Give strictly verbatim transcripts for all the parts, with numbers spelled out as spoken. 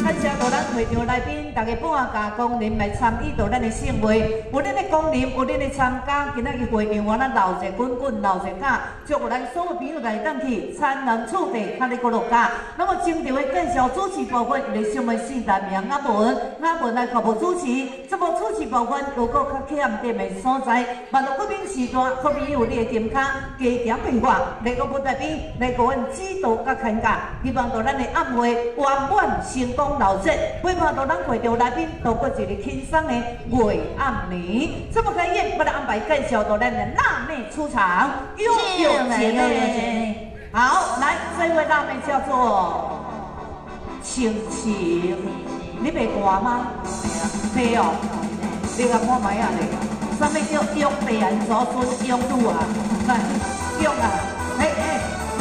感谢到咱会场来宾，大家半价光临来参与到咱的盛会，有恁的光临，有恁的参加，今仔日会场我咱闹热滚滚，闹热架，祝咱所有朋友来登去餐能处地，哈利个落架。那么经常的介绍主持部分，来上的四大名阿文，阿文来服务主持。这么主持部分如果较欠点的所在，万一贵宾时段，可比有你的金卡加点变化，来个不代表来个阮指导甲牵架，希望到咱的暗会圆满成功闹热，陪伴到咱会场来宾度过一个轻松的月暗年。这么开演，我来安排介绍到咱的辣妹出场，有有姐妹。好，来，这位辣妹叫做晴晴，你袂寒吗？对哦，你甲看卖啊咧，啥物叫用地安左孙用路啊？来，用啊，嘿嘿。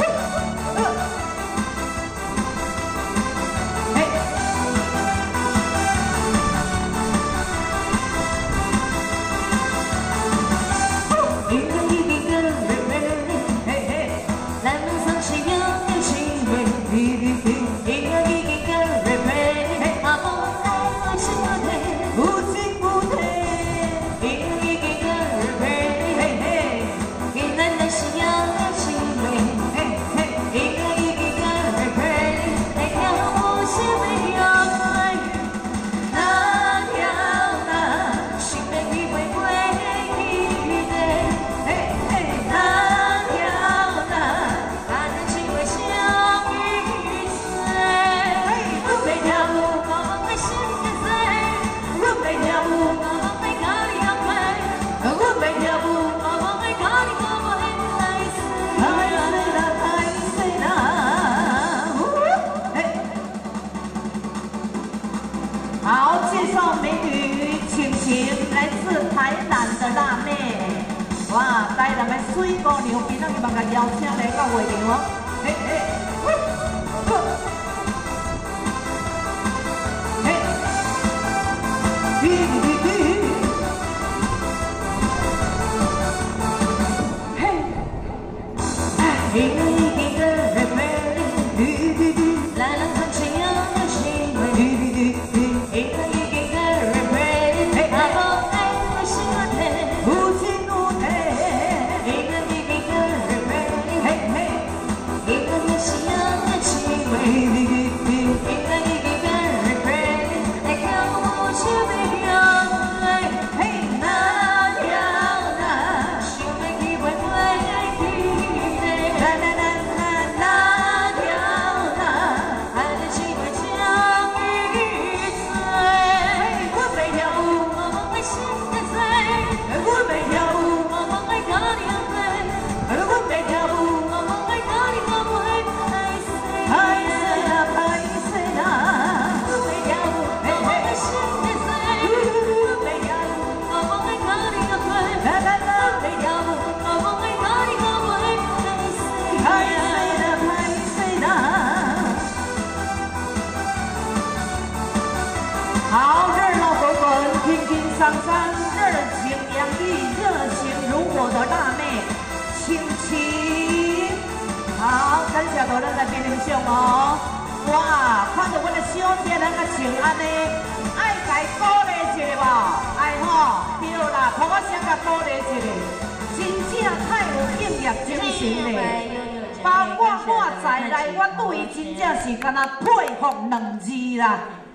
好，介绍美女晴晴，来自台南的辣妹。哇，台南的水姑娘，今仔日嘛甲邀请来到会场哦。嘿嘿，嘿，嘿，嘿，嘿，嘿。 好，热闹滚滚，拼拼桑桑，热情洋溢，热情如火的辣妹晴晴。好，感谢到咱来宾领赏哦。哇，看到阮的小姐咱个穿安尼，爱家鼓励一下无？爱吼，对啦，给我先甲鼓励一下，真正太有敬业精神嘞。包括我在内，我对伊真正是敢若佩服两字啦。